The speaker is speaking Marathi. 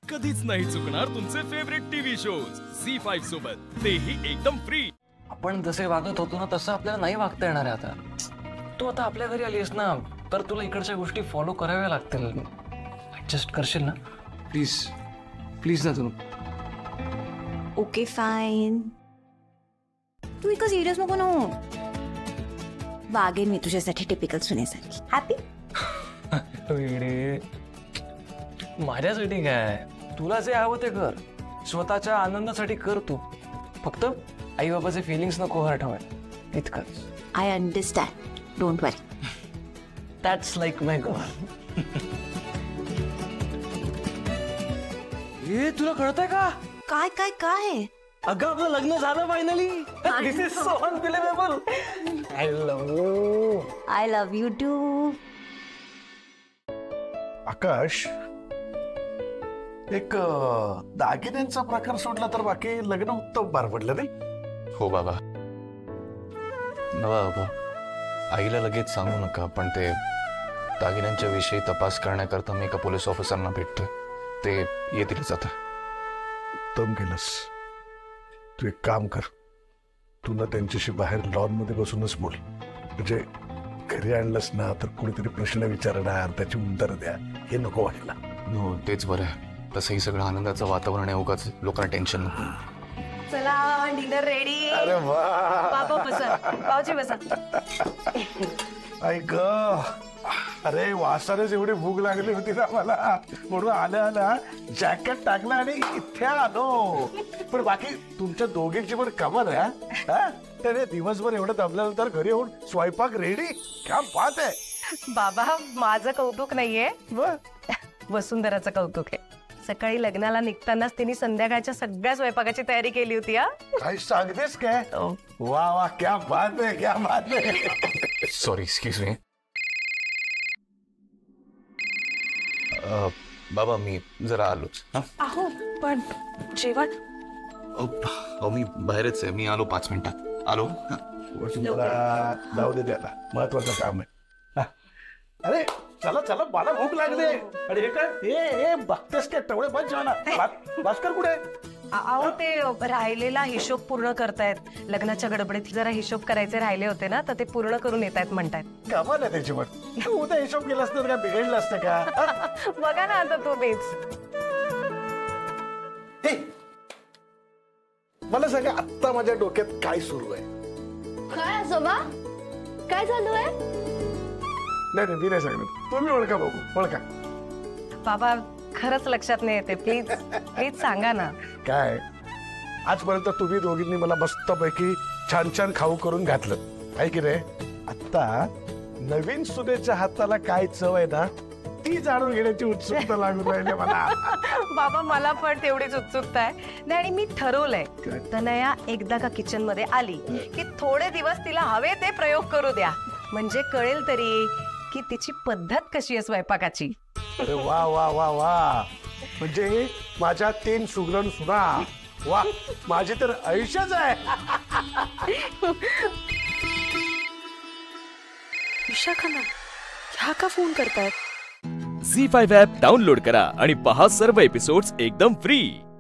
कधीच नाही चुकणार तुमचे फेवरेट टीव्ही शोज झी5 सोबत, तेही एकदम फ्री। आपण जसे वागत होतो ना तसं आपल्याला नाही वागता येणार आहे आता। तू आता आपल्या घरी आलीस ना तर तुला इकडच्या गोष्टी फॉलो कराव्या लागतील। ऍडजस्ट करशील ना? प्लीज प्लीज ना तू। ओके फाईन, तू इतकं सिरियस नको ना हो। वागेन मी तुझ्यासाठी टिपिकल सुनेसारखी। हॅपी? माझ्यासाठी काय, तुला जे हवं ते कर, स्वतःच्या आनंदासाठी कर तू। फक्त आई बाबाचे फिलिंग्स नको हर्ट व्हायला, इतकंच। I understand, don't worry. That's like my girl. हे तुला कळतंय का? काय काय काय? अगं आपलं लग्न झालं finally. This is so unbelievable. I love you. I love you too. Akash, एक दागिन्यांचा प्रकार सोडला तर बाकी लग्न उत्तम पार पडलं नाही? हो बाबा। बाबा आईला लगेच सांगू नका, पण ते दागिन्यांच्या विषयी तपास करण्याकरता मी एका पोलीस ऑफिसरना भेटतोय, ते येतीलच आता। उत्तम केलंस। तू एक काम कर, तू ना त्यांच्याशी बाहेर लॉन मध्ये बसूनच बोल, म्हणजे घरी आणलंस ना तर कुणीतरी प्रश्न विचारणार, त्याची उत्तर द्या, हे नको व्हायला। हो तेच बरं आहे, तसंही सगळं आनंदाचं वातावरण आहे, उगाच लोकांना टेन्शन नको। चला डिनर रेडी। अरे वाह, बाबा बसा, पावची बसा। ऐक, अरे वासानेच एवढी भूक लागली होती ना मला, म्हणून आल्या आल्या जॅकेट टाकलं आणि इथे आलो। पण बाकी तुमच्या दोघींची पण कमाल आहे हा। त्याने दिवसभर एवढं दमल्यानंतर घरी येऊन स्वयंपाक रेडी, क्या बात आहे। बाबा माझं कौतुक नाहीये, वसुंधराचं कौतुक आहे। सकाळी लग्नाला निघतानाच तिने संध्याकाळच्या सगळ्या स्वयंपाकाची तयारी केली होती। काय सांगतेस काय? वा वा, क्या बात आहे, क्या बात आहे। Sorry, excuse me. बाबा मी जरा आलोच। अहो पण जेवण? मी बाहेरच आहे, मी आलो 5 मिनिटात आलो। वसुंधरा जाऊ दे, आता महत्वाचं काम आहे। अरे चला चला, मला भूक लागली। अरे हे काय, ए बघतेस काय, तेवढे बस जेवणा। भास्कर कुठे? अहो ते राहिलेला हिशोब पूर्ण करतायत, लग्नाच्या गडबडीत जरा हिशोब करायचे राहिले होते ना, तर ते पूर्ण करून येत आहेत म्हणतायत। कमाल आहे त्याची, पण उद्या हिशोब केला असतं का बिघडलं असतं का? बघा ना आता तुम्हीच। मला सांगा, आत्ता माझ्या डोक्यात काय सुरू आहे? काय आजोबा, काय झालं आहे? नाही मी नाही सांगणार, तुम्ही ओळखा बघू, ओळखा। बाबा खरंच लक्षात नाही येते, प्लीज प्लीज सांगा ना। काय, आजपर्यंत तुम्ही दोघींनी मला मस्तपैकी छान छान खाऊ करून घातलं आहे की रे? आता नवीन सुनेच्या हाताला काय चव आहे ना, ती जाणून घेण्याची उत्सुकता लागून राहिली मला। बाबा मला पण तेवढीच उत्सुकता आहे। नाही आणि मी ठरवलंय, तनया एकदा का किचन मध्ये आली की थोडे दिवस तिला हवे ते प्रयोग करू द्या, म्हणजे कळेल तरी की तिची पद्धत कशी आहे स्वयंपाकाची। अरे वा वा वा वा, म्हणजे माझ्या 3 सुगरण सुना, वा माझी तर आयुष्यच आहे। विशाखा मॅम ह्या का फोन करतायत? झी5 ॲप डाउनलोड करा आणि पहा सर्व एपिसोड्स एकदम फ्री।